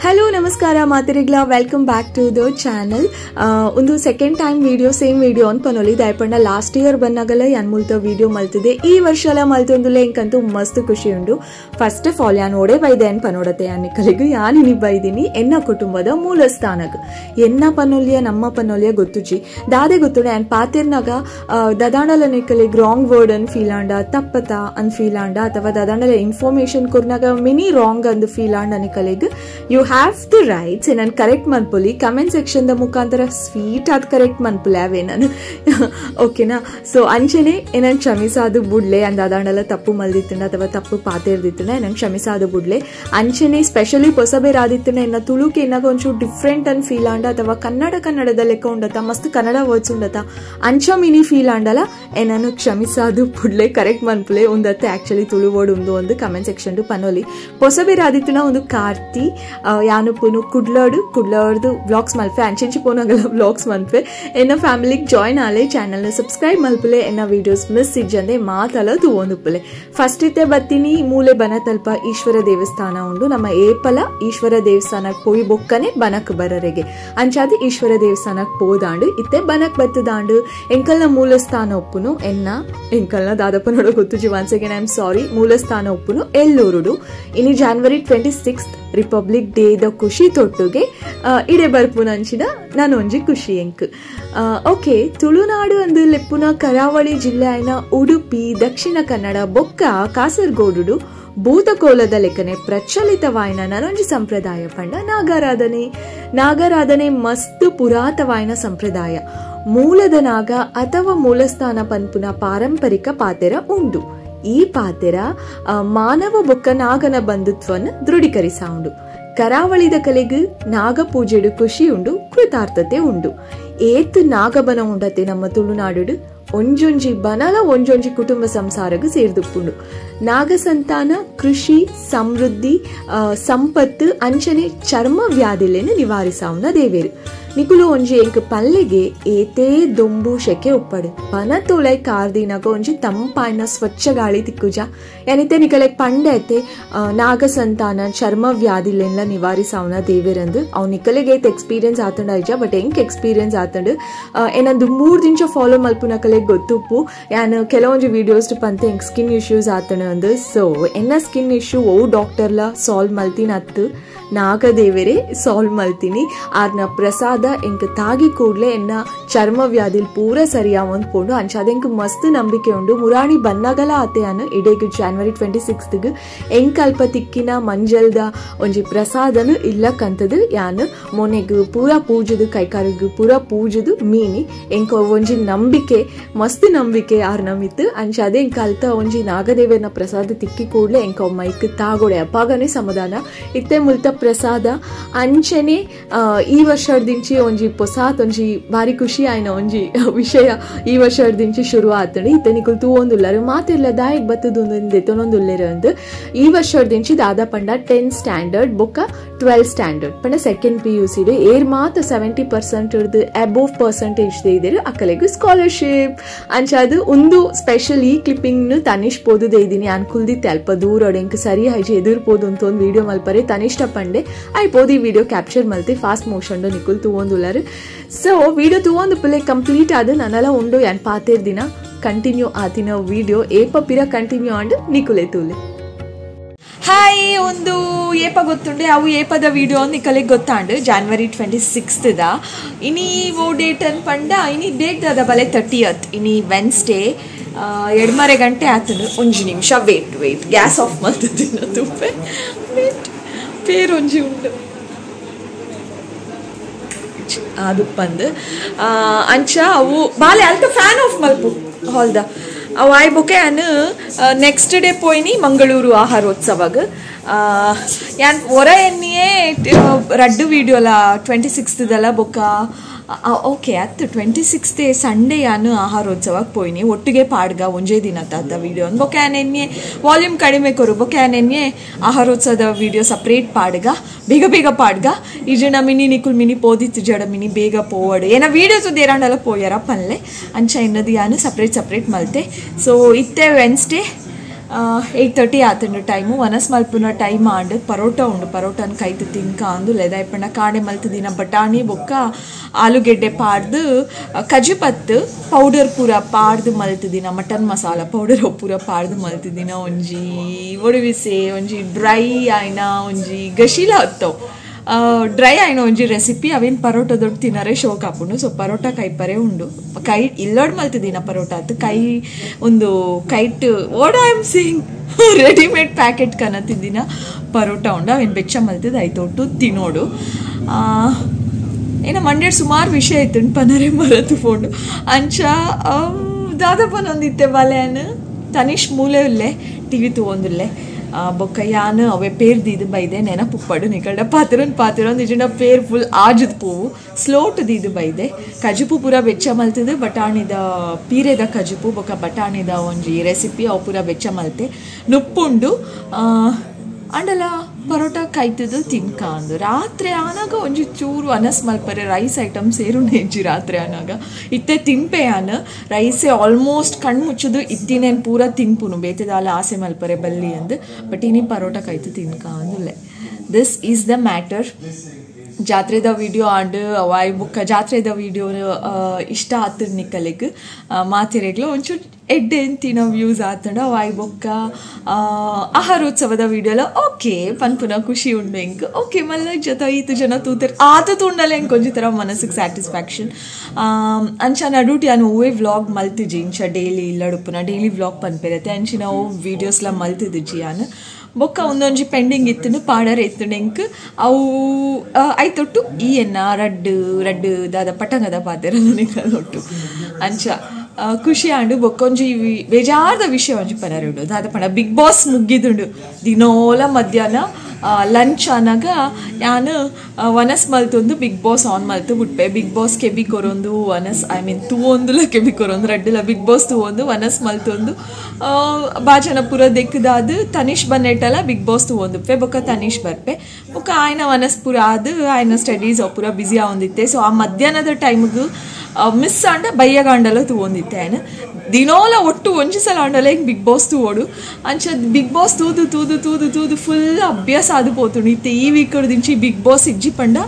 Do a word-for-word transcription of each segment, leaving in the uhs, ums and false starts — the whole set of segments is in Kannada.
Hello, Namaskara, Matirigla. Welcome back to the channel. ಒಂದು second time video same video ಅಂತ ಪನೋಲಿ ದಯಪಂಡ ಲಾಸ್ಟ್ ಇಯರ್ ಬಂದಾಗಲ್ಲ ಯಾನ್ ಮುಲ್ತ ವಿಡಿಯೋ ಮಲ್ತಿದೆ ಈ ವರ್ಷ ಎಲ್ಲ ಮಲ್ತೊಂದುಲೆ ಇಂಕಂತೂ ಮಸ್ತ್ ಖುಷಿ ಉಂಡು. ಫಸ್ಟ್ ಆಫ್ ಆಲ್ ಯಾನ್ ಓಡೆ ಬೈದೆ ಅನ್ ಪನೋಡತೆ ಯಾನಿಕಲಿಗೂ ಯಾನ್ ಇನಿ ಬೈದಿನಿ ಎನ್ನ ಕುಟುಂಬದ ಮೂಲ ಸ್ಥಾನಗ್ ಎನ್ನ ಪನೋಲಿಯ ನಮ್ಮ ಪನೋಲಿಯ ಗೊತ್ತುಜಿ ದಾದೆ ಗೊತ್ತುಡೆ ಯಾನ್ ಪಾತಿರ್ನಾಗ ದದಾಂಡಲ ನಿಕಲಿಗ್ ರಾಂಗ್ ವರ್ಡ್ ಅನ್ ಫೀಲ್ ಆಂಡ ತಪ್ಪತ ಅನ್ ಫೀಲ್ ಆಂಡ ಅಥವಾ ದದಾಂಡಲ ಇನ್ಫಾರ್ಮೇಶನ್ ಕೊರ್ನಾಗ ಮಿನಿ ರಾಂಗ್ ಅಂದ್ ಫೀಲ್ ಆಂಡ ನಿಕಲಿಗ್ ಯು ಹ್ಯಾವ್ ದ ರೈಟ್ಸ್ ನಾನು ಕರೆಕ್ಟ್ ಮನ್ಪುಲಿ ಕಮೆಂಟ್ ಸೆಕ್ಷನ್ ದ ಮುಖಾಂತರ ಸ್ವೀಟ್ ಆದ್ ಕರೆಕ್ಟ್ ಮನ್ಪುಲೆ ಅವೇ ನಾನು ಓಕೆನಾ. ಸೊ ಅಂಚೆನೆ ಏನನ್ ಕ್ಷಮಿಸಾದು ಬುಡ್ಲೆ ಅಂದ ಅದಾಂಡಲ ತಪ್ಪು ಮಲ್ದಿತ್ತಂಡ ಅಥವಾ ತಪ್ಪು ಪಾತಿರ್ದಿತ್ತಂಡ ಏನನ್ ಕ್ಷಮಿಸಾದು ಬುಡ್ಲೆ ಅಂಚೆನೆ ಸ್ಪೆಷಲಿ ಹೊಸಬೇರ್ ಆದಿತ್ತಂಡ ಎನ್ನ ತುಳುಕೆ ಎನ್ನಾಗ ಒಂಚೂರು ಡಿಫ್ರೆಂಟ್ ಅನ್ ಫೀಲ್ ಆಂಡ ಅಥವಾ ಕನ್ನಡ ಕನ್ನಡದ ಲೆಕ್ಕ ಉಂಡತ ಮಸ್ತ್ ಕನ್ನಡ ವರ್ಡ್ಸ್ ಉಂಡತ ಅಂಚ ಮಿನಿ ಫೀಲ್ ಆಂಡಲ ಏನನ್ನು ಕ್ಷಮಿಸಾದು ಬುಡ್ಲೆ ಕರೆಕ್ಟ್ ಮನ್ಪುಲೆ ಉಂದತ್ತೆ ಆಕ್ಚುಲಿ ತುಳು ವರ್ಡ್ ಉಂದು ಒಂದು ಕಮೆಂಟ್ ಸೆಕ್ಷನ್ ಪನೋಲಿ ಹೊಸಬೇರ್ ಆದಿತ್ತಂಡ ಒಂದು ಕಾರ್ತಿ ಯಾನು ಪುನು ಕುಡ್ಲಾಡು ಕುಡ್ಲಾಡ್ದು ವ್ಲಾಗ್ಸ್ ಮಲ್ಪೆ ಅಂಚೆಂಚಿ ಪೋನಾಗಲ್ಲ ವ್ಲಾಗ್ಸ್ ಮಲ್ಪೆ ಎನ್ನ ಫ್ಯಾಮಿಲಿಗೆ ಜಾಯ್ನ್ ಆಲೆ ಚಾನಲ್ನ ಸಬ್ಸ್ಕ್ರೈಬ್ ಮಲ್ಪಲೆ ಎನ್ನ ವಿಡಿಯೋಸ್ ಮಿಸ್ ಇಜ್ಜಂದೆ ಮಾತಲ ತೂವೊಂದುಪ್ಪಲೆ. ಫಸ್ಟ್ ಇತ್ತೆ ಬತ್ತಿನಿ ಮೂಲೆ ಬನ ತಲ್ಪ ಈಶ್ವರ ದೇವಸ್ಥಾನ ಉಂಡು ನಮ್ಮ ಏಪಲ ಈಶ್ವರ ದೇವಸ್ಥಾನಕ್ಕೆ ಪೋಯಿ ಬೊಕ್ಕನೆ ಬನಕ್ ಬರರೆಗೆ ಅಂಚಾದ ಈಶ್ವರ ದೇವಸ್ಥಾನಕ್ಕೆ ಪೋದಾಂಡು ಇತ್ತೆ ಬನಕ್ ಬತ್ತದಾಂಡು ಎಂಕಲ್ನ ಮೂಲ ಸ್ಥಾನ ಒಪ್ಪುನು ಎನ್ನ ಎಂಕಲ್ನ ದಾದಪ್ಪ ನೋಡೋ ಗೊತ್ತು once again I am sorry ಮೂಲ ಸ್ಥಾನ ಒಪ್ಪುನು ಎಲ್ಲೂರುಡು ಇನಿ January twenty sixth republic day ದ ಖುಷಿ ತೊಟ್ಟುಗೆ ಇಡೆ ಬರ್ಪುನಂಚಿನ ನಾನು ಒಂಜಿ ಖುಷಿ ಎಂಕ್. ಓಕೆ, ತುಳುನಾಡು ಅಂದು ಲೆಪ್ಪುನ ಕರಾವಳಿ ಜಿಲ್ಲೆ ಆಯ್ನ ಉಡುಪಿ ದಕ್ಷಿಣ ಕನ್ನಡ ಬೊಕ್ಕ ಕಾಸರಗೋಡು ಭೂತಕೋಲದ ಲೆಕ್ಕನೆ ಪ್ರಚಲಿತವಾಯಿನ ನನೊಂಜಿ ಸಂಪ್ರದಾಯ ಪಂಡ ನಾಗಾರಾಧನೆ. ನಾಗಾರಾಧನೆ ಮಸ್ತ್ ಪುರಾತವಾಯಿನ ಸಂಪ್ರದಾಯ. ಮೂಲದ ನಾಗ ಅಥವಾ ಮೂಲಸ್ಥಾನ ಪನ್ಪುನ ಪಾರಂಪರಿಕ ಪಾತೆರ ಉಂಡು. ಈ ಪಾತೆರ ಮಾನವ ಬೊಕ್ಕ ನಾಗನ ಬಂಧುತ್ವವನ್ನು ದೃಢೀಕರಿಸಾಂಡು. ಕರಾವಳಿದ ಕಲೆಗೂ ನಾಗ ಪೂಜೆಡು ಖುಷಿ ಉಂಡು, ಕೃತಾರ್ಥತೆ ಉಂಡು. ಏತ್ ನಾಗಬನ ಉಂಡತೆ ನಮ್ಮ ತುಳುನಾಡು ಒಂಜೊಂಜಿ ಬನಲ ಒಂಜೊಂಜಿ ಕುಟುಂಬ ಸಂಸಾರಗೂ ಸೇರ್ದುಪ್ಪುಂಡು. ನಾಗ ಸಂತಾನ ಕೃಷಿ ಸಮೃದ್ಧಿ ಸಂಪತ್ತು ಅಂಚನೆ ಚರ್ಮ ವ್ಯಾಧಿಲೆನು ನಿವಾರಿಸಾವುನ ದೇವೇರು. ನಿಕುಲು ಒಂಜಿ ಎಂಕ್ ಪಲ್ಲೆಗೆ ಏತೇ ದೊಂಬು ಶೆಕೆ ಉಪ್ಪಡು ಬನ ತೋಳೈ ಕಾರ್ದಿನಾಗ ಒಂಜಿ ತಂಪಾಯ್ನ ಸ್ವಚ್ಛ ಗಾಳಿ ತಿಕ್ಕುಜ ಏನಿತ್ತೆ ನಿಕಲೆಗ್ ಪಂಡೆ ಐತೆ ನಾಗ ಸಂತಾನ ಚರ್ಮ ವ್ಯಾಧಿಲೆಲ್ಲ ನಿವಾರಿಸಾವುನ ದೇವೇರಂದು ಅವ್ ನಿಕಲೆಗೆ ಏತ್ ಎಕ್ಸ್ಪೀರಿಯನ್ಸ್ ಆತಂಡ ಐಜ ಬಟ್ ಎಂಕ್ ಎಕ್ಸ್ಪೀರಿಯನ್ಸ್ ಆತಂಡು ಏನಂದು ಮೂರ್ ದಿನ ಫಾಲೋ ಮಲ್ಪುನ ಕಲೆಗ್ ಗೊತ್ತುಪ್ಪು ಯಾನ್ ಕೆಲವೊಂಜಿ ವಿಡಿಯೋಸ್ ಪಂತೆ ಎಂಕ್ ಸ್ಕಿನ್ ಇಶ್ಯೂಸ್ ಆತಣ ಅಂದು. ಸೊ ಎನ್ನ ಸ್ಕಿನ್ ಇಶ್ಯೂ ಓ ಡಾಕ್ಟರ್ಲ ಸಾಲ್ವ್ ಮಲ್ತಿನ ಅತ್ತು ನಾಗದೇವರೇ ಸಾಲ್ವ್ ಮಲ್ತೀನಿ ಆರ್ನ ಪ್ರಸಾದ ಎಂಕ್ ತಾಗಿ ಕೂಡ್ಲೆ ಎನ್ನ ಚರ್ಮ ವ್ಯಾಧಿಲ್ ಪೂರ ಸರಿಯಾವಂದ್ ಪೋಂಡು ಅಂಚಾದ ಎಂಕ್ ಮಸ್ತ್ ನಂಬಿಕೆ ಉಂಡು. ಮುರಾಣಿ ಬನ್ನಗಲ ಆತೆಯನ್ನು ಇಡೇಗು ಜಾನ್ವರಿ ಟ್ವೆಂಟಿ ಸಿಕ್ಸ್ತ್ಗ್ ಎಂಕ್ ಅಲ್ಪ ತಿಕ್ಕಿನ ಮಂಜಲ್ದ ಒಂಜಿ ಪ್ರಸಾದನು ಇಲ್ಲ ಕಂತದು ಯಾನ್ ಮೊನೆಗು ಪೂರ ಪೂಜದು ಕೈಕಾರಿಗೂ ಪೂರ ಪೂಜದು ಮೀನಿ ಎಂಕ್ ಒಂಜಿ ನಂಬಿಕೆ ಮಸ್ತ್ ನಂಬಿಕೆ ಆರ್ನ ಮಿತ್ತು ಅಂಚಾದ ಎಂಕ್ ಅಲ್ತ ಒಂಜಿ ನಾಗದೇವರನ ಪ್ರಸಾದ ತಿಕ್ಕಿ ಕೂಡ್ಲೆ ಎಂಕ್ ಮೈಕ್ ತಾಗೋಡೆ ಅಪ್ಪಾಗನೆ ಸಮಾಧಾನ ಇತ್ತೆ ಮುಲ್ತ ಪ್ರಸಾದ ಅಂಚನೆ ಈ ವರ್ಷದಿಂಚಿ ಒಂಜಿ ಪೊಸಾತ್ ಒಂಜಿ ಬಾರಿ ಖುಷಿ ಆಯ್ನ ಒಂಜಿ ವಿಷಯ ಈ ವರ್ಷದಿಂಚಿ ಶುರು ಆತಂಡಿ ಇತ್ತೆ ನಿಕುಲ್ ತೂವೊಂದುಲ್ಲಾರು ಮಾತಿರ್ಲ ದಾಯಿಗ್ ಬತ್ತದು ದೆತೊನೊಂದುಲ್ಲೆರು ಅಂದ್ ಈ ವರ್ಷದಿಂಚಿ ದಾದ ಪಂಡ ಟೆನ್ ಸ್ಟ್ಯಾಂಡರ್ಡ್ ಬೊಕ್ಕ ಟ್ವೆಲ್ವ್ ಸ್ಟ್ಯಾಂಡರ್ಡ್ ಪಂಡ ಸೆಕೆಂಡ್ ಪಿ ಯು ಸಿಡು ಏರ್ ಮಾತ ಸೆವೆಂಟಿ ಪರ್ಸೆಂಟ್ ಹಿಡ್ದು ಅಬೋವ್ ಪರ್ಸೆಂಟೇಜ್ ಇದ್ದೀರು ಅಕ್ಕಲೆಗು ಸ್ಕಾಲರ್ಶಿಪ್ ಅಂಚಾದು ಒಂದು ಸ್ಪೆಷಲ್ ಈ ಕ್ಲಿಪ್ಪಿಂಗ್ ತನಿಷ್ ಪೋದುದೇ ಇದೀನಿ ಅನ್ಕುಲ್ದಿತ್ತೆ ಅಲ್ಪ ದೂರ ಎಂಕ್ ಸರಿ ಹೈಜಿ ಎದುರ್ಪೋದು ಅಂತ ಒಂದು ವಿಡಿಯೋ ಮಲ್ಪರೆ ತನಿಷ್ಟ ಪಂಡೆ ಐಪೋದು ಈ ವಿಡಿಯೋ ಕ್ಯಾಪ್ಚರ್ ಮಲ್ತಿ ಫಾಸ್ಟ್ ಮೋಷನ್ ನಿಕುಲ್ ತೂವೊಂದುಲ್ಲಾರು. ಸೊ ವಿಡಿಯೋ ತೂವೊಂದು ಪುಲೆ ಕಂಪ್ಲೀಟ್ ಆದ ನನ್ನೆಲ್ಲ ಉಂಡು ಯಾನ್ ಪಾತೇರ್ ದಿನ ಕಂಟಿನ್ಯೂ ಆತಿನ ವಿಡಿಯೋ ಏಪ ಪಿರ ಕಂಟಿನ್ಯೂ ಆಂಡ್ ನಿಕುಲೆ ತೂಲೆ. ಹಾಯ್, ಒಂದು ಏಪ ಗೊತ್ತುಂಡೆ ಅವು ಏಪದ ವಿಡಿಯೋ ನಿಕಲೆಗೆ ಗೊತ್ತಾಂಡು ಜಾನ್ವರಿ ಟ್ವೆಂಟಿ ಸಿಕ್ಸ್ತ್ ದ ಇನಿ ಓ ಡೇಟ್ ಅನ್ ಪಂಡ ಇನಿ ಡೇಟ್ ದಾದ ಬಲೆ ತರ್ಟಿಯತ್ ಇನಿ ವೆನ್ಸ್ಡೇ ಎಡ್ಮರೆ ಗಂಟೆ ಆತನು ಒಂಜಿ ನಿಮಿಷ ವೇಟ್ ವೇಟ್ ಗ್ಯಾಸ್ ಆಫ್ ಮಾಡ್ತಿದ್ದಿನ ತುಪ್ಪೆ ವೇಟ್ ಪೇರೊಂಜಿ ಉಂಡು ಅದು ಬಂದು ಅಂಚ ಅವು ಬಾಲೆ ಅಲ್ತ ಫ್ಯಾನ್ ಆಫ್ ಮಲ್ಪು ಹಾಲ್ದ ಅವು ಆಯ್ ಬೊಕೆ ಅನ್ನು ನೆಕ್ಸ್ಟ್ ಡೇ ಪೋಯ್ನಿ ಮಂಗಳೂರು ಆಹಾರೋತ್ಸವಗ್ ಯಾನ್ ಹೊರ ಎನ್ನಿಯೇ ರಡ್ಡು ವಿಡಿಯೋಲ ಟ್ವೆಂಟಿ ಸಿಕ್ಸ್ತ್ದಲ್ಲ ಬೊಕ್ಕ ಓಕೆ ಅತ್ತು ಟ್ವೆಂಟಿ ಸಿಕ್ಸ್ತ್ ಸಂಡೇ ಯಾನು ಆಹಾರೋತ್ಸವಕ್ಕೆ ಪೋಯ್ನಿ ಒಟ್ಟಿಗೆ ಪಾಡ್ಗ ಒಂಜೇ ದಿನ ತಾದ ವಿಡಿಯೋ ಬೊಕೆ ಎನ್ನೆ ವಾಲ್ಯೂಮ್ ಕಡಿಮೆ ಕೊರು ಬೊಕೆ ಎನ್ನೆ ಆಹಾರೋತ್ಸವದ ವಿಡಿಯೋ ಸಪ್ರೇಟ್ ಪಾಡ್ಗ ಬೇಗ ಬೇಗ ಪಾಡ್ಗ ಈ ಜನ ಮಿನಿ ನಿಕುಲ್ ಮಿನಿ ಪೋದಿತ್ತು ಜಡ ಮಿನಿ ಬೇಗ ಪೋವಡು ಏನ ವಿಡಿಯೋಸ್ ದೇರಾಂಡಲ್ಲ ಪೋಯರ ಪನ್ಲೆ ಅಂಚ ಎನ್ನದು ಯಾನು ಸಪ್ರೇಟ್ ಸಪ್ರೇಟ್ ಮಲ್ತೆ. ಸೊ ಇತ್ತೆ ವೆನ್ಸ್ಡೇ ಏಯ್ಟ್ ತರ್ಟಿ ಆತಂಡು ಟೈಮು ವನಸ್ ಮಲ್ಪುನ ಟೈಮ್ ಆಂಡ್ ಪರೋಟ ಉಂಡು ಪರೋಟನ ಕೈತು ತಿನ್ಕ ಅಂದು ಲೆದ ಇಪ್ಪಣ್ಣ ಕಾಣೆ ಮಲ್ತು ದಿನ ಬಟಾಣಿ ಬೊಕ್ಕ ಆಲೂಗೆಡ್ಡೆ ಪಾಡ್ದು ಕಜುಪತ್ತು ಪೌಡರ್ ಪೂರ ಪಾಡ್ದು ಮಲ್ತು ದಿನ ಮಟನ್ ಮಸಾಲ ಪೌಡರ್ ಪೂರ ಪಾಡ್ದು ಮಲ್ತು ದಿನ ಒಂಜಿ ಒಡವಿಸೆ ಒಂಜಿ ಡ್ರೈ ಆಯ್ನ ಒಂಜಿ ಗಶೀಲ ಹತ್ತವು ಡ್ರೈ ಆಯ್ನ ಒಂಜಿ ರೆಸಿಪಿ ಅವೇನು ಪರೋಟ ದೊಡ್ಡ ತಿನ್ನರೆ ಶೋಕ್ ಹಾಕೊಂಡು ಸೊ ಪರೋಟ ಕೈಪರೆ ಉಂಡು ಕೈ ಇಲ್ಲೋಡ್ ಮಲ್ತಿದ್ದೀನ ಪರೋಟ ಅದು ಕೈ ಒಂದು ಕೈಟ್ what I am saying readymade packet ಕನತಿದ್ದಿನ ಪರೋಟ ಉಂಡು ಅವೇನು ಬೆಚ್ಚ ಮಲ್ತಿದ್ದು ಆಯ್ತೊಟ್ಟು ತಿನ್ನೋಡು ಏನ ಮಂಡ್ಯಡ್ ಸುಮಾರು ವಿಷಯ ಆಯ್ತು ಪನರೆ ಮರತು ಫೋಂಡು ಅಂಚ ದಾದಪ್ಪನೊಂದಿತ್ತೆ ಬಲೆಯನ್ನು ತನಿಷ್ ಮೂಲೆ ಉಲ್ಲೆ ಟಿ ವಿ ತಗೊಂದಿಲ್ಲೆ ಬೊಕ್ಕ ಯಾನು ಅವೇ ಪೇರ್ ದೀದು ಬೈದೆ ನೆನಪು ಪಡು ನಿಕಲ್ಡ ಪಾತಿರೊಂದು ಪಾತಿರೊಂದು ಇಜಂಡ ಪೇರ್ ಫುಲ್ ಆಜದ ಪೂವು ಸ್ಲೋಟ್ ದೀದು ಬೈದೆ ಕಜುಪು ಪೂರ ಬೆಚ್ಚ ಮಲ್ತದು ಬಟಾಣಿದ ಪೀರೆದ ಕಜುಪು ಬೊಕ್ಕ ಬಟಾಣಿದ ಒಂಜಿ ರೆಸಿಪಿ ಅವು ಪೂರ ಬೆಚ್ಚ ಮಲ್ತೆ ನುಪ್ಪುಂಡು ಅಂಡಲ ಪರೋಟ ಕೈತದು ತಿನ್ಕ ಅಂದು ರಾತ್ರಿ ಆನಾಗ ಒಂಜಿ ಚೂರು ಅನಸ್ ಮಲ್ಪರೆ ರೈಸ್ ಐಟಮ್ ಸೇರು ನೆಂಜಿ ರಾತ್ರಿ ಆನಾಗ ಇತ್ತೆ ತಿನ್ಪೆ ಆನ ರೈಸೇ ಆಲ್ಮೋಸ್ಟ್ ಕಣ್ಣು ಮುಚ್ಚದು ಇತ್ತಿನೇನು ಪೂರ ತಿನ್ಪುನು ಬೇತದಾಲ ಆಸೆ ಮಲ್ಪರೆ ಬಲ್ಲಿ ಅಂದು ಬಟ್ ಇನಿ ಪರೋಟ ಕೈತು ತಿನ್ಕ ಅಂದುಲ್ಲೆ ದಿಸ್ ಈಸ್ ದ ಮ್ಯಾಟರ್ ಜಾತ್ರೆದ ವಿಡಿಯೋ ಆಂಡ್ ಅವಾಯ್ ಬುಕ್ಕ ಜಾತ್ರೆದ ವಿಡಿಯೋ ಇಷ್ಟ ಆತದ ನಿಕ್ಕಲಿಕ್ಕೆ ಮಾತಿರೆಗ್ಲು ಒಂಚೂರು ಎಡ್ಡೆ ತಿನ್ನೋ ವ್ಯೂಸ್ ಆತಂಡ ಅವಾಯ್ ಬೊಕ್ಕ ಆಹಾರೋತ್ಸವದ ವಿಡಿಯೋಲ ಓಕೆ ಪನ್ಪುನ ಖುಷಿ ಉಂಡು ಹೆಂಗ್ ಓಕೆ ಮಲ್ಲ ಜೊತೆ ಐದು ಜನ ತೂತರ್ ಆತ ತುಂಡಲ್ಲ ಹೆಂಗೆ ಕೊಂಚ ಥರ ಮನಸ್ಸಿಗೆ ಸ್ಯಾಟಿಸ್ಫ್ಯಾಕ್ಷನ್ ಅಂಚ ನಡುಟಿ ನಾನು ಓವೇ ವ್ಲಾಗ್ ಮಲ್ತಿಜಿ ಇಂಚ ಡೈಲಿ ಇಲ್ಲಡುಪ್ಪನ ಡೈಲಿ ವ್ಲಾಗ್ ಪನ್ಪಿರತ್ತೆ ಅಂಚಿನ ಓ ವೀಡಿಯೋಸ್ಲ ಮಲ್ತಿದ್ಜಿ ನಾನು ಬೊಕ್ಕ ಒಂದೊಂಜಿ ಪೆಂಡಿಂಗ್ ಇತ್ತು ಪಾಡರ್ ಎತ್ತು ನೆಂಕ್ ಅವು ಆಯ್ತೊಟ್ಟು ಈ ಎನ್ನ ರಡ್ಡು ರಡ್ಡು ದಾದ ಪಟಂಗದ ಪಾತೆರಲ್ಲ ನಿಂಕದೊಟ್ಟು ಅಂಚ ಖುಷಿ ಆಂಡು ಬೊಕ್ಕೊಂಜಿ ಬೇಜಾರ್ದ ವಿಷಯ ಒಂಜಿ ಪನರುಂಡು ದಾದ ಪಂಡ ಬಿಗ್ ಬಾಸ್ ಮುಗಿದುಂಡು ದಿನೋಲ ಮಧ್ಯಾಹ್ನ ಲಂಚ್ ಆನಾಗ ನಾನು ವನಸ್ ಮಲ್ತೊಂದು ಬಿಗ್ ಬಾಸ್ ಆನ್ ಮಲ್ತು ಬಿಟ್ಪೆ ಬಿಗ್ ಬಾಸ್ ಕೆಬಿ ಕೊರೊಂದು ವನಸ್ ಐ ಮೀನ್ ತೂವೊಂದುಲ ಕೆಬಿ ಕೊರೊಂದು ರಡ್ಡುಲ ಬಿಗ್ ಬಾಸ್ ತೂವೊಂದು ವನಸ್ ಮಲ್ತೊಂದು ಬಾಜನ ಪೂರ ದೆಕ್ಕದಾದು ತನಿಷ್ ಬನ್ನೆಟ್ಟಲ್ಲ ಬಿಗ್ ಬಾಸ್ ತೂವೊಂದುಪ್ಪೆ ಬೊಕ್ಕ ತನಿಷ್ ಬರ್ಪೆ ಬೊಕ್ಕ ಆಯ್ನ ವನಸ್ ಪೂರ ಆದು ಆಯ್ನ ಸ್ಟಡೀಸ್ ಪೂರ ಬ್ಯುಸಿ ಆವೊಂದಿತ್ತೆ ಸೊ ಆ ಮಧ್ಯಾಹ್ನದ ಟೈಮ್ಗೂ ಮಿಸ್ ಆಂಡ ಬಯ್ಯಗಾಂಡಲ ತೂವೊಂದಿತ್ತೆ ಆಯ್ನ ದಿನೋಲ ಒಟ್ಟು ಒಂಜಿ ಸಲ ಆಂಡಲ ಹಿಂಗೆ ಬಿಗ್ ಬಾಸ್ ತೂವೋಡು ಅಂಚ ಬಿಗ್ ಬಾಸ್ ತೂದು ತೂದು ತೂದು ತೂದು ಫುಲ್ ಅಭ್ಯಾಸ ಆದು ಪೋತುಂಡು ಇತ್ತೆ ಈ ವೀಕ್ ದಿಂಚಿ ಬಿಗ್ ಬಾಸ್ ಇಜ್ಜಿ ಪಂಡ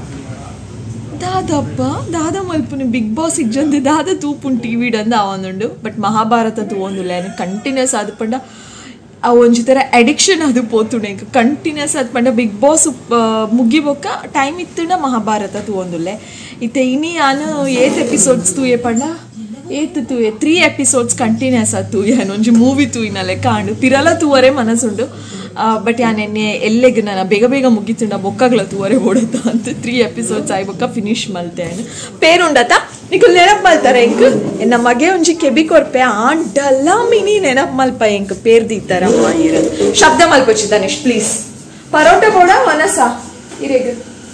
ದಾದಪ್ಪ ದಾದ ಮಲ್ಪುನು ಬಿಗ್ ಬಾಸ್ ಇಜ್ಜಂದು ದಾದ ತೂಪುಂಡು ಟಿ ವಿಡಂದು ಆವೊಂದುಂಡು ಬಟ್ ಮಹಾಭಾರತ ತೂವೊಂದುಲ್ಲ ಏನು ಕಂಟಿನ್ಯೂಸ್ ಆದು ಪಂಡ ಆ ಒಂಜಿ ಥರ ಅಡಿಕ್ಷನ್ ಅದು ಪೋತುಂಡು ಈಗ ಕಂಟಿನ್ಯೂಸ್ ಆದ್ ಪಂಡ ಬಿಗ್ ಬಾಸ್ ಮುಗಿಬೊಕ್ಕ ಟೈಮ್ ಇತ್ತುಂಡ ಮಹಾಭಾರತ ತೂವೊಂದುಲ್ಲೆ ಇತ್ತೆ ಇನಿ ನಾನು ಏತ್ ಎಪಿಸೋಡ್ಸ್ ತೂಯೆ ಪಂಡ ಏತ್ ತೂಯೆ ತ್ರೀ ಎಪಿಸೋಡ್ಸ್ ಕಂಟಿನ್ಯೂಸ್ ಆದ್ ತೂಯೆ ಒಂಜಿ ಮೂವಿ ತೂಯಿನ ಲೆಕ್ಕ ಆಂಡು ಪಿರಲ ತೂವರೆ ಮನಸ್ಸುಂಡು ಬಟ್ ಯಾನ್ ಎನ್ನೆ ಎಲ್ಲೆಗ್ ನಾನು ಬೇಗ ಬೇಗ ಮುಗಿತುಂಡ ಬೊಕ್ಕಗ್ಲ ತೂವರೆ ಓಡತ್ತ ಅಂತ ತ್ರೀ ಎಪಿಸೋಡ್ಸ್ ಆಯ್ ಬೊಕ್ಕ ಫಿನಿಶ್ ಮಲ್ತೆ ಆಯ್ನು ಪೇರುಂಡತ ನಿಕುಲ್ ನೆನಪು ಮಲ್ತಾರೆ ಎಂಕ್ ಎನ್ನ ಮಗೆ ಒಂಜಿ ಕೆಬಿ ಕೊರ್ಪೆ ಆಂಡಲ್ಲ ಮಿನಿ ನೆನಪು ಮಲ್ಪ ಎಂಕ್ ಪೇರ್ ದೀತಾರಮ್ಮ ಇರೋದು ಶಬ್ದ ಮಲ್ಪೊಚ್ಚಿ ತನಿಷ್ ಪ್ಲೀಸ್ ಪರೋಟ ಬೋಡ ವನಸ ಇರೇಗ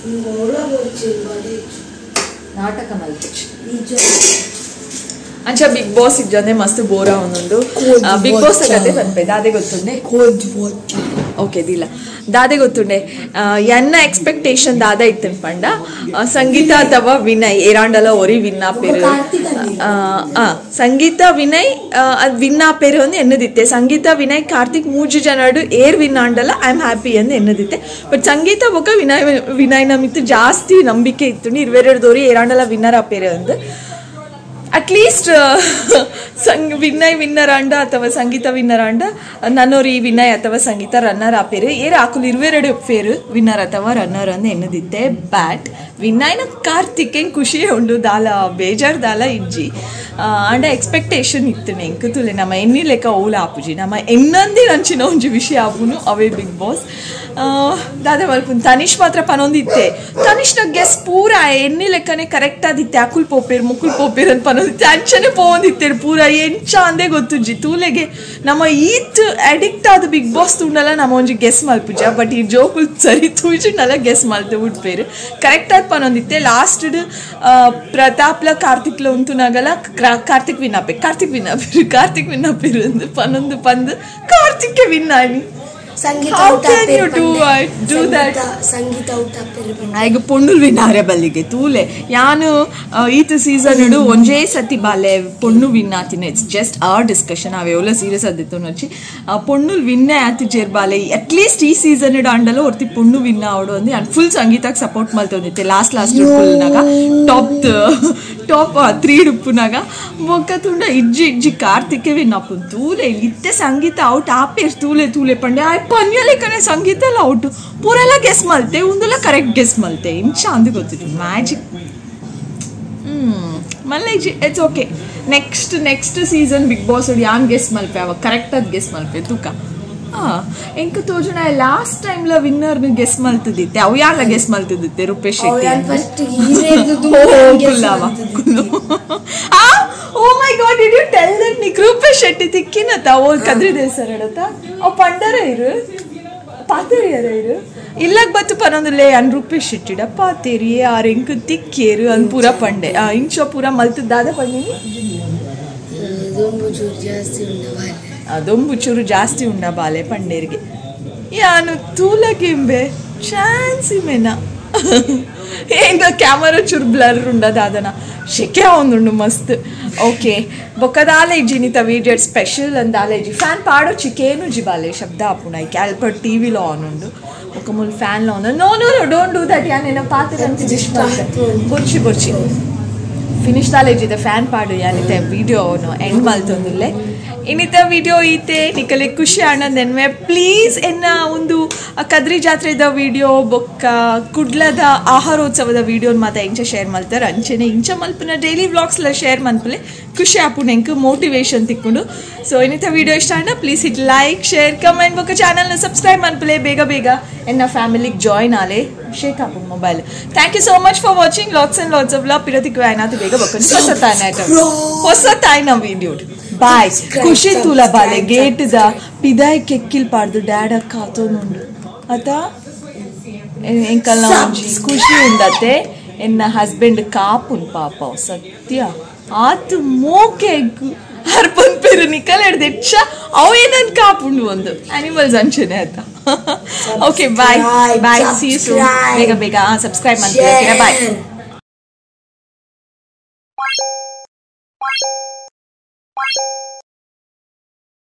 ನಾಟಕ ಮಲ್ಪೊಚ್ಚಿ ಅಂಚ ಬಿಗ್ ಬಾಸ್ ಇಜ್ಜಂದೆ ಮಸ್ತ್ ಬೋರ ಒಂದೊಂದು ಬಿಗ್ ಬಾಸ್ ಕತೆ ಬಂದ್ಪೆ ದಾದೆ ಗೊತ್ತುಂಡೆ ಓಕೆ ದಿಲ್ಲ ದಾದೆ ಗೊತ್ತುಂಡೆ ಎನ್ನ ಎಕ್ಸ್ಪೆಕ್ಟೇಷನ್ ದಾದ ಇತ್ತನ್ ಪಂಡ ಸಂಗೀತ ಅಥವಾ ವಿನಯ್ ಏರಾಂಡಲ ಒರಿ ವಿನ್ ಆಪೇರು ಸಂಗೀತ ವಿನಯ್ ಅದು ವಿನ್ ಆಪೇರು ಅಂದು ಎನ್ನದಿತ್ತೆ ಸಂಗೀತ ವಿನಯ್ ಕಾರ್ತಿಕ್ ಮೂಜು ಜನಡು ಏರ್ ವಿನ್ ಆಂಡಲ ಐ ಆಮ್ ಹ್ಯಾಪಿ ಅಂದು ಎನ್ನದಿತ್ತೆ ಬಟ್ ಸಂಗೀತ ಬೊಕ್ಕ ವಿನಯ್ ವಿನಯ್ನ ಮಿತ್ತು ಜಾಸ್ತಿ ನಂಬಿಕೆ ಇತ್ತು ಇರ್ವೆರಡ್ದೋರಿ ಏರಾಂಡಲ ವಿನ್ನರ್ ಆಪೇರು ಅಂದು ಅಟ್ಲೀಸ್ಟ್ ಸಂಗ್ ವಿನಯ್ ವಿನ್ನರ್ ಅಂಡ ಅಥವಾ ಸಂಗೀತ ವಿನ್ನರ್ ಅಂಡ ನನ್ನೋರಿ ವಿನಯ್ ಅಥವಾ ಸಂಗೀತ ರನ್ನರ್ ಆಪೇರು ಏರ್ ಆಕುಲು ಇರುವೆರಡು ಪೇರು ವಿನ್ನರ್ ಅಥವಾ ರನ್ನರ್ ಅಂದು ಎನ್ನದಿತ್ತೆ ಬ್ಯಾಟ್ ವಿನಯ್ನ ಕಾರ್ತಿಕ್ ಹೆಂಗೆ ಖುಷಿಯೇ ಉಂಡು ದಾಲ ಬೇಜಾರ್ ದಾಲ ಇಜ್ಜಿ ಆಂಡ ಎಕ್ಸ್ಪೆಕ್ಟೇಷನ್ ಇತ್ತು ನೆಂಕು ತುಲೆ ನಮ್ಮ ಎಣ್ಣಿ ಲೆಕ್ಕ ಓಲ ಆಪುಜಿ ನಮ್ಮ ಎನ್ನಂದಿ ನಂಚಿನ ಒಂಜಿ ವಿಷಯ ಆಪುನು ಅವೇ ಬಿಗ್ ಬಾಸ್ ದಾದ ಮಲ್ಪುನ್ ತನಿಷ್ ಮಾತ್ರ ಪನೊಂದಿತ್ತೆ ತನಿಷ್ನ ಗೆಸ್ ಪೂರ ಎಣ್ಣಿ ಲೆಕ್ಕನೆ ಕರೆಕ್ಟ್ ಆದಿತ್ತೆ ಅಕುಲ್ ಪೋಪೇರ್ ಮುಕುಲ್ ಪೋಪೇರ್ ಅಂತ ಪನೊಂದಿತ್ತೆ ಅಂಚನೆ ಪೋಂದಿತ್ತೇರು ಪೂರ ಎಂಚ ಅಂದೇ ಗೊತ್ತುಜ್ಜಿ ತೂಲೆಗೆ ನಮ್ಮ ಈತ್ ಅಡಿಕ್ಟ್ ಆದ ಬಿಗ್ ಬಾಸ್ ತುಂಡಲ್ಲ ನಮ್ಮ ಒಂಜಿ ಗೆಸ್ ಮಲ್ಪುಜ ಬಟ್ ಈ ಜೋಕುಲ್ ಸರಿ ತೂಜಿನಲ್ಲ ಗೆಸ್ ಮಲ್ತು ಬಿಟ್ಪೇರು ಕರೆಕ್ಟ್ ಆದ್ ಪನೊಂದಿತ್ತೆ ಲಾಸ್ಟ್ ಪ್ರತಾಪ್ಲ ಕಾರ್ತಿಕ್ಲ ಉಂತುನಾಗಲ್ಲ ಕಾರ್ತಿಕ್ ವಿನ್ ಆಪೆ ಕಾರ್ತಿಕ್ ವಿನ್ ಆಪೇರು ಕಾರ್ತಿಕ್ ವಿನ್ ಆಪೇರು ಅಂದು ಪನೊಂದು ಪಂದು ಕಾರ್ತಿಕ್ಗೆ ವಿನ್ ಆಯ್ನಿ How can you do I do that? ಸಂಗೀತ ಊಟ ಪೆರ್ಪಂಡೆ ಈಗ ಪೊಣ್ಣುಲ್ ವಿನ್ನಾರೆ ಬಲ್ಲಿಗೆ ತೂಲೆ ಯಾನು ಈತ ಸೀಸನ್ ಇಡು ಒಂಜೇ ಸತಿ ಬಾಲೆ ಪೊಣ್ಣು ವಿನ್ ಆತಿನ ಇಟ್ಸ್ ಜಸ್ಟ್ ಅವರ್ ಡಿಸ್ಕಷನ್ ಅವು ಎವಲ ಸೀರಿಯಸ್ ಆದಿತ್ತು ನಚ್ಚಿ ಪೊಣ್ಣುಲ್ ವಿನ್ನೆ ಆತಿ ಜೇರ್ ಬಾಲೆ ಅಟ್ಲೀಸ್ಟ್ ಈ ಸೀಸನ್ ಇಡು ಅಂಡಲ ಒರ್ತಿ ಪೊಣ್ಣು ವಿನ್ ಆವಡು ಅಂದಿ ಅಂಡ್ ಫುಲ್ ಸಂಗೀತಕ್ಕೆ ಸಪೋರ್ಟ್ ಮಲ್ತೊಂದಿತ್ತೆ ಲಾಸ್ಟ್ ಲಾಸ್ಟ್ ಫುಲ್ನಾಗ ಟಾಪ್ ಟಾಪ್ ತ್ರೀ ಡುಪ್ಪುನಾಗ ಬೊಕ್ಕ ತುಂಡ ಇಜ್ಜಿ ಇಜ್ಜಿ ಕಾರ್ತಿಕೆ ವಿನ್ ಆಪು ತೂಲೆ ಇತ್ತೆ ಸಂಗೀತ ಔಟ್ ಆಪೇರ್ ತೂಲೆ ತೂಲೆ ಪಂಡೆ ಆ ಪನ್ಯಲೆ ಕನೆ ಸಂಗೀತ ಎಲ್ಲ ಔಟ್ ಪೂರೆಲ್ಲ ಗೆಸ್ ಮಲ್ತೆ ಒಂದೆಲ್ಲ ಕರೆಕ್ಟ್ ಗೆಸ್ ಮಲ್ತೆ ಇಂಚ ಅಂದು ಗೊತ್ತಿತ್ತು ಮ್ಯಾಜಿಕ್ ಹ್ಮ್ ಮಲ್ಲ it's okay next next season Bigg Boss ಯಾನ್ ಗೆಸ್ ಮಲ್ಪೆ ಅವಾಗ ಕರೆಕ್ಟ್ ಆಗಿ ಗೆಸ್ ಮಲ್ಪೆ ತೂಕ ಹಾ ಎಂಕ ತೋಜನ ಲಾಸ್ಟ್ ಟೈಮ್ ಲ ವಿನ್ನರ್ ಗೆಸ್ ಮಲ್ತದಿತ್ತೆ ಅವು ಯಾಲ ಗೆಸ್ ಮಲ್ತದಿತ್ತೆ Rupesh Shetty oh my God did you tell that ನಿ ರೂಪೇಶ್ ಶೆಟ್ಟಿ ತಿಕ್ಕಿನತ ಓ ಕದ್ರಿ ದೇಸರ ಹೇಳತ ಅವ್ ಪಂಡರ ಇರು ಪಾತೇರಿಯರ ಇರು ಇಲ್ಲಕ್ ಬತ್ತು ಪನೊಂದುಲೆ ಅನ್ ರೂಪೇಶ್ ಶೆಟ್ಟಿಡ ಪಾತೇರಿ ಆರ್ ಎಂಕ್ ತಿಕ್ಕೇರು ಅನ್ ಪೂರ ಪಂಡೆ ಇಂಚ ಪೂರ ಮಲ್ತದಾದ ಪಂಡಿನಿ ಅದೊಂಬು ಚೂರು ಜಾಸ್ತಿ ಉಂಡ ಬಾಲೆ ಪಂಡೇರಿಗೆ ಯಾನು ತೂಲಗೆಂಬೆ ಚಾನ್ಸಿ ಮೇನ ఏందో కెమెరా ಚೂರು ಬ್ಲರ್ ఉండదాదన ಶೆಕೆ ಒಂದುಂಡು ಮಸ್ತ್ ಓಕೆ ಬೊಕ್ಕದಾಲೆ ಜಿನಿತ ವೀಡಿಯೋ ಸ್ಪೆಷಲ್ ಅಂದಾಲೆ ಜಿ ಫ್ಯಾನ್ ಪಾಡೋ ಚಿಕೇನು ಜಿ ಬಾಲೆ ಶಬ್ದ ಆಪುಣ ಈ ಕ್ಯಾಲ್ಪಟ್ ಟಿವಿలో ಆನ್ ಉಂಡು ఒక ముల్ ఫ్యాన్ లో ఉన్నా no no no don't do that yeah నేను పాతరంతి బొచ్చి బొచ్చి ಫಿನಿಶ್ ನಾಲೆಜ್ ಇದೆ ಫ್ಯಾನ್ ಪಾಡು ಯಾನಿತೆ ವಿಡಿಯೋ ಎಂಡ್ ಮಲ್ತೊಂದುಲ್ಲೆ ಇನ್ನಿತ ವಿಡಿಯೋ ಈತೆ ನಿಕಲೆ ಖುಷಿ ಆನಂದೆನ್ವೆ ಪ್ಲೀಸ್ ಎನ್ನ ಒಂದು ಕದ್ರಿ ಜಾತ್ರೆದ ವಿಡಿಯೋ ಬೊಕ್ಕ ಕುಡ್ಲದ ಆಹಾರೋತ್ಸವದ ವಿಡಿಯೋನ ಮಾತ ಇಂಚ ಶೇರ್ ಮಲ್ತಾರೆ ಅಂಚೆನೆ ಇಂಚ ಮಲ್ಪನ ಡೈಲಿ ವ್ಲಾಗ್ಸ್ಲ ಶೇರ್ ಮಲ್ಪಲೆ ಖುಷಿ ಆಪುಣ ಎಂಕ್ ಮೋಟಿವೇಶನ್ ತಿಕ್ಕೊಂಡು ಸೊ ಇನ್ನಿತ ವಿಡಿಯೋ ಇಷ್ಟ ಆಂಡ please hit like share comment ಬೊಕ್ಕ ಚಾನಲ್ನ ಸಬ್ಸ್ಕ್ರೈಬ್ ಮಲ್ಪಲೆ ಬೇಗ ಬೇಗ ಎನ್ನ ಫ್ಯಾಮಿಲಿಗೆ ಜಾಯ್ನ್ ಆಲೆ ಶೇಕ್ ಆಪು mobile thank you so much for watching lots and lots of love ಪಿರತಿಕ್ ವಾಯನಾಥ ಬೇಗ ಬೊಕ್ಕ ಹೊಸ ತಾಯ್ನ ಹೊಸ ತಾಯ್ನ ವಿಡಿಯೋ ಬಾಯ್ ಖುಷಿ ತೂಲ ಬಾಲೆ ಗೇಟ್ ದ ಪಿದಾಯ್ ಕೆಕ್ಕಿಲ್ ಪಾಡ್ದು ಡ್ಯಾಡ್ ಅಕ್ಕ ಆತೋನುಂಡು ಆತ ಎಂಕಲ್ನ ಒಂಜಿ ಖುಷಿ ಉಂಡತೆ ಎನ್ನ ಹಸ್ಬೆಂಡ್ ಕಾಪುನ್ ಪಾಪ ಸತ್ಯ ಆತು ಮೋಕೆ ಹರ್ಪನ್ ಪೇರು ನಿಕಲ್ ಹಿಡ್ದು ಹೆಚ್ಚ ಅವು ಏನನ್ ಕಾಪುಂಡು ಒಂದು ಅನಿಮಲ್ಸ್ ಅಂಚನೆ ಆತ okay bye bye see you soon ಬೇಗ ಬೇಗ ಸಬ್ಸ್ಕ್ರೈಬ್ ಮಾಡ್ತೀರಾ ಬಾಯ್